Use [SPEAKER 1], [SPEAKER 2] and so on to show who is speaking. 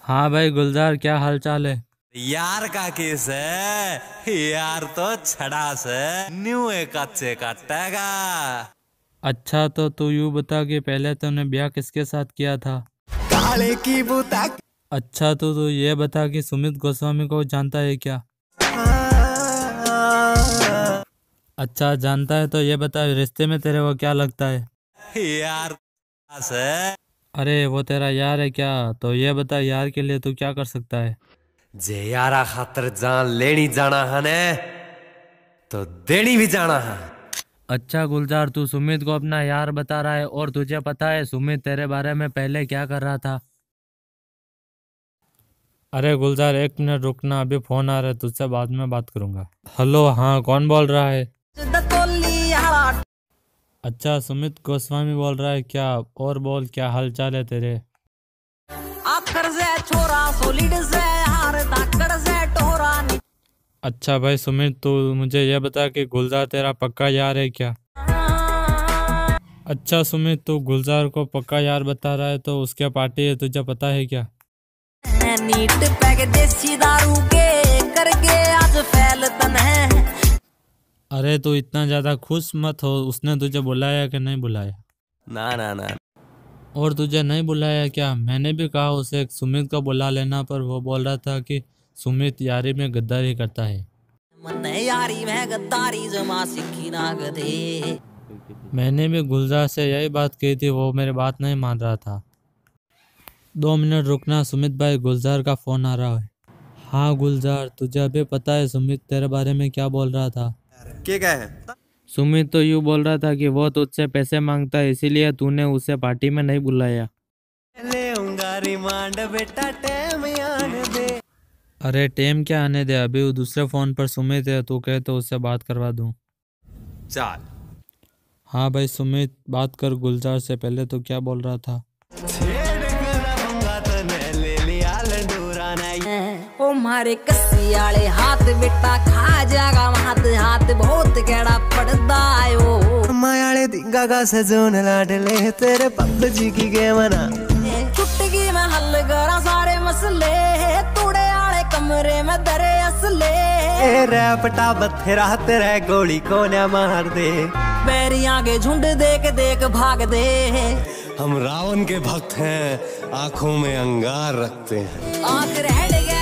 [SPEAKER 1] हाँ भाई गुलजार, क्या हाल चाल है?
[SPEAKER 2] यार का केस है यार, तो छड़ा से न्यू एक अच्छे काटेगा।
[SPEAKER 1] अच्छा तो तू यूँ बता कि पहले तूने ब्याह किसके साथ किया था?
[SPEAKER 2] काले की बूता।
[SPEAKER 1] अच्छा तो तू ये बता कि सुमित गोस्वामी को जानता है क्या? अच्छा जानता है तो ये बता, रिश्ते में तेरे को क्या लगता है?
[SPEAKER 2] यार से
[SPEAKER 1] अरे वो तेरा यार है क्या? तो ये बता, यार के लिए तू क्या कर सकता है?
[SPEAKER 2] जे यारा खातर जान लेनी जाना है ने, तो देनी भी जाना है।
[SPEAKER 1] अच्छा गुलजार, तू सुमित को अपना यार बता रहा है और तुझे पता है सुमित तेरे बारे में पहले क्या कर रहा था? अरे गुलजार, एक मिनट रुकना, अभी फोन आ रहा है, तुझसे बाद में बात करूंगा। हेलो, हाँ कौन बोल रहा है? अच्छा सुमित गोस्वामी बोल रहा है क्या? और बोल, क्या हाल चाल है तेरे?
[SPEAKER 3] आखर से छोरा सॉलिड से हार धाकड़ से टोरा।
[SPEAKER 1] अच्छा भाई सुमित, तू मुझे ये बता कि गुलजार तेरा पक्का यार है क्या? अच्छा सुमित, तू गुलजार को पक्का यार बता रहा है तो उसके पार्टी है, तुझे पता है क्या?
[SPEAKER 3] नीट पैक देसी दारू के करके आज फैल तन है।
[SPEAKER 1] अरे तू इतना ज्यादा खुश मत हो, उसने तुझे बुलाया कि नहीं बुलाया?
[SPEAKER 2] ना ना ना,
[SPEAKER 1] और तुझे नहीं बुलाया क्या? मैंने भी कहा उसे सुमित को बुला लेना, पर वो बोल रहा था कि सुमित यारी में गद्दारी करता है।
[SPEAKER 3] मन यारी में गद्दारी जमा सिक्की ना गधे।
[SPEAKER 1] मैंने भी गुलजार से यही बात कही थी, वो मेरी बात नहीं मान रहा था। 2 मिनट रुकना सुमित भाई, गुलजार का फोन आ रहा है। हाँ गुलजार, तुझे अभी पता है सुमित तेरे बारे में क्या बोल रहा था?
[SPEAKER 2] क्या है?
[SPEAKER 1] सुमित तो यूँ बोल रहा था कि वो तुझसे पैसे मांगता है, इसीलिए तूने उसे पार्टी में नहीं बुलाया।
[SPEAKER 2] रिमांड बेटा, टेम आने दे।
[SPEAKER 1] अरे टेम क्या आने दे, अभी वो दूसरे फोन पर सुमित है, तू कहे तो उससे बात करवा दूं।
[SPEAKER 2] चल
[SPEAKER 1] हाँ भाई सुमित, बात कर गुलजार से। पहले तो क्या बोल रहा था?
[SPEAKER 3] ओ मारे कस्सी आले हाथ बेटा खा जागा हाथ हाथ बहुत गड़ा पड़दा आयो।
[SPEAKER 2] मायाले दिंगा का सजोन लाडले तेरे पबजी की गेमना।
[SPEAKER 3] चुटकी में हल करा सारे मसले, तूड़े आले कमरे में दरे असले।
[SPEAKER 2] रैपटा बथेरा तेरे गोली को न मार दे।
[SPEAKER 3] बैरियां के झुंड देख देख भाग दे।
[SPEAKER 2] हम रावण के भक्त हैं, आंखों में अंगार रखते हैं।
[SPEAKER 3] आंख रह